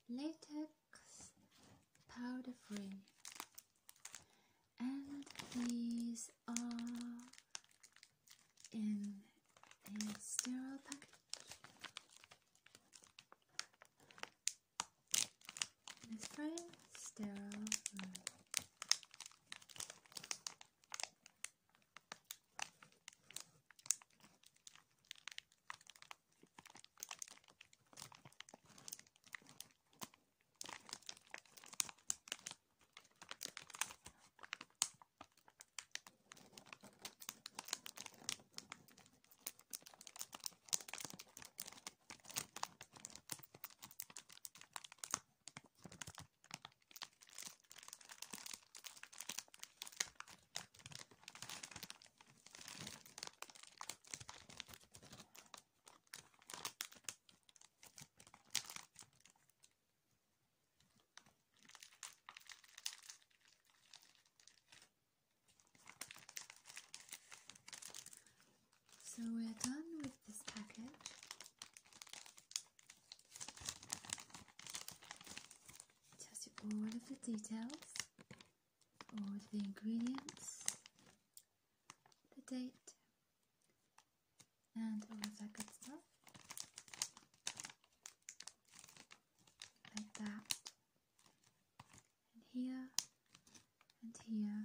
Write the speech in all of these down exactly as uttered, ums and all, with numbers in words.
latex powder free, and these are in a sterile package. This very sterile room. So we're done with this package. It tells you all of the details, all of the ingredients, the date, and all of that good stuff. Like that. And here, and here.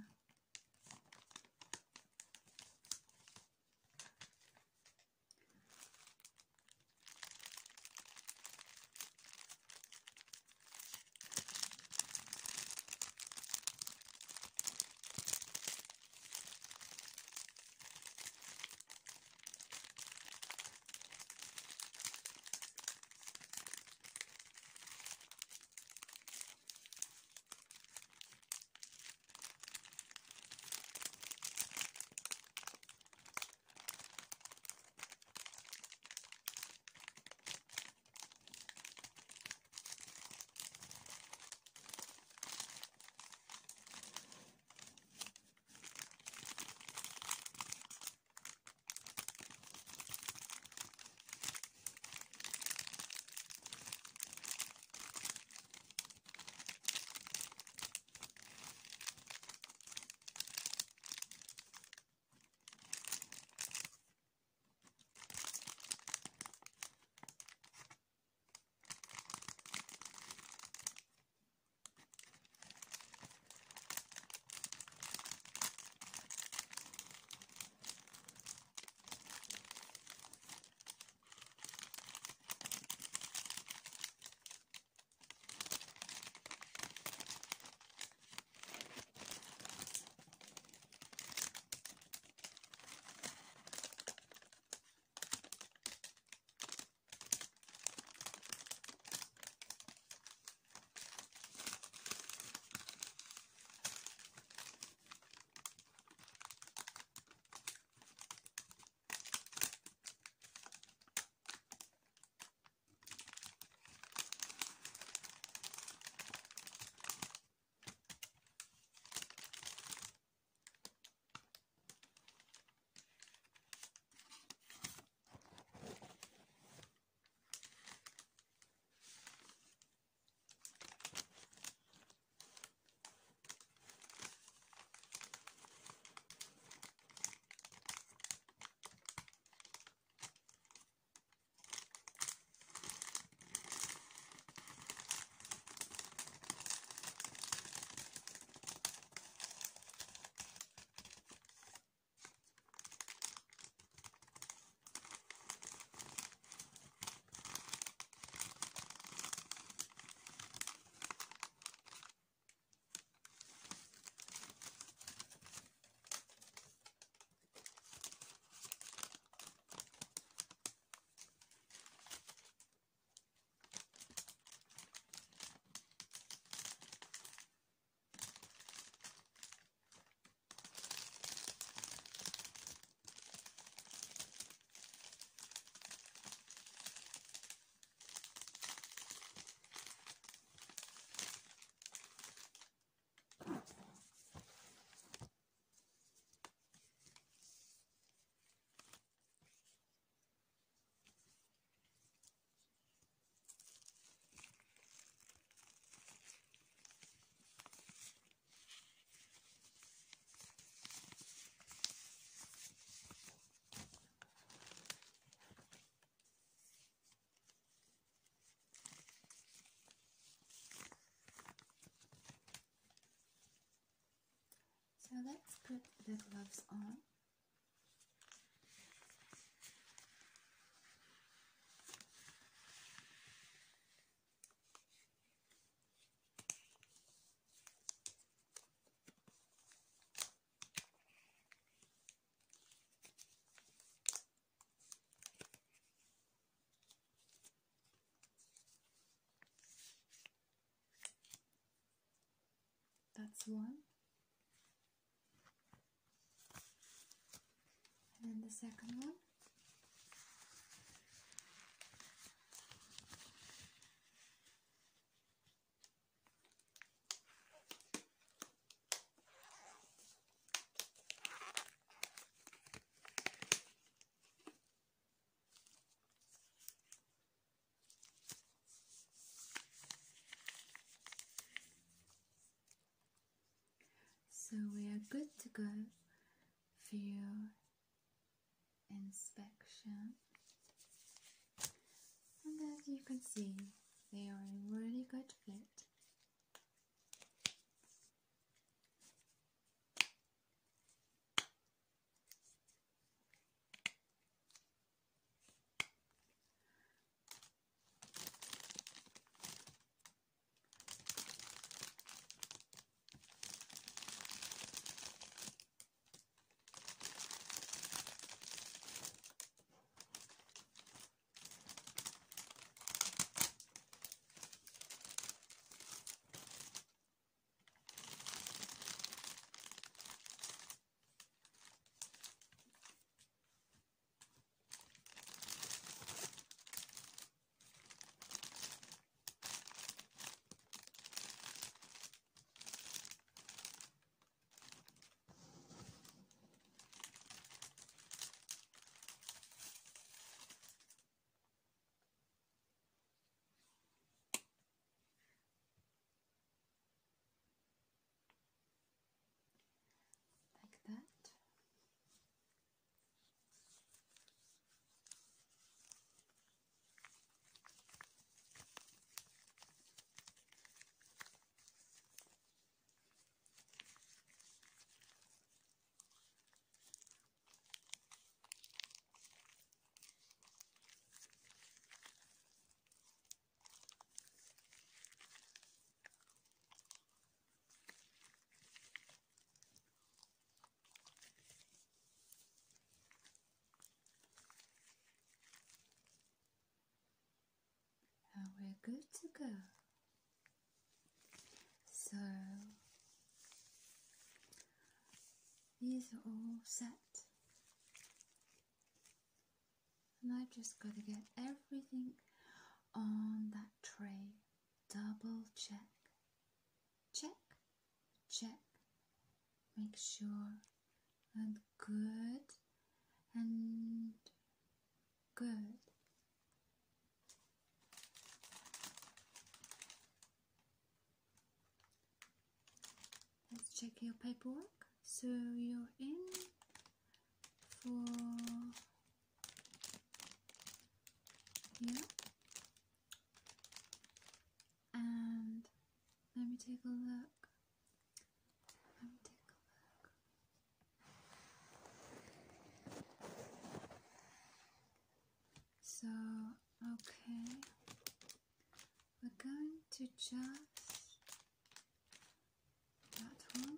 let's put the gloves on. That's one. And then the second one. So we are good to go for your inspection. And as you can see, they are in really good fit. Like that. And we're good to go. So these are all set. And I've just got to get everything on that tray. Double check. Check, check. Make sure and good and good. Let's check your paperwork. So you're in for here, and let me take a look. Let me take a look. So, okay, we're going to just that one.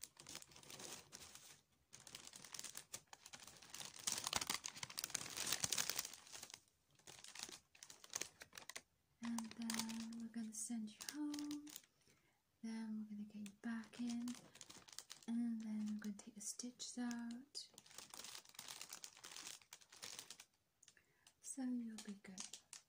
And then we're going to send you home, then we're going to get you back in, and then we're going to take the stitches out, so you'll be good.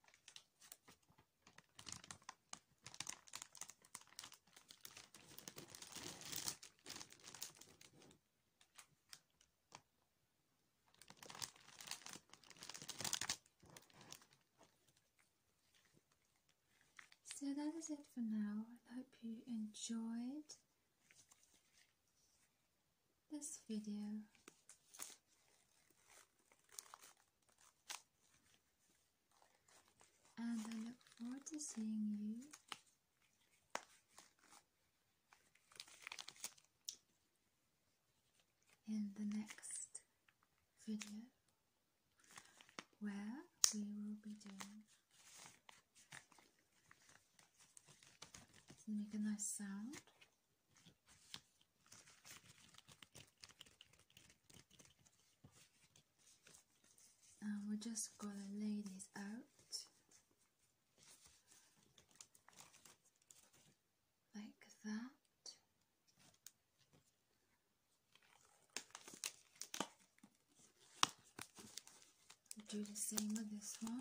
So that is it for now. I hope you enjoyed this video. And I look forward to seeing you in the next video, where we will be doing, to make a nice sound, and we're just gonna lay these out like that. Do the same with this one.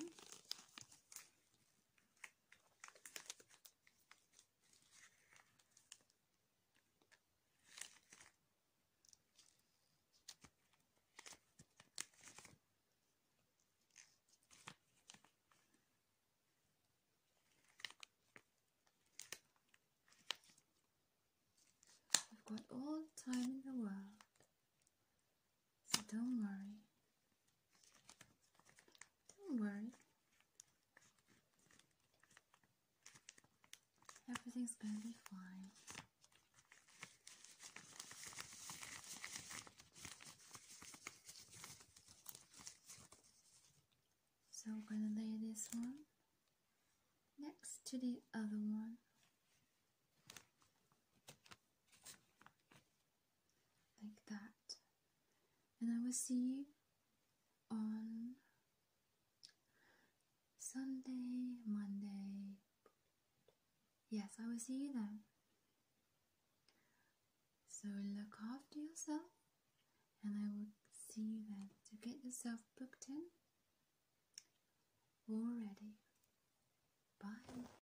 I've got all the time in the world, so don't worry. Don't worry. Everything's gonna be fine. So we're gonna lay this one next to the other one. Like that. And I will see you on Sunday, Monday. Yes, I will see you then. So look after yourself, and I will see you then. So get yourself booked in. All ready. Bye.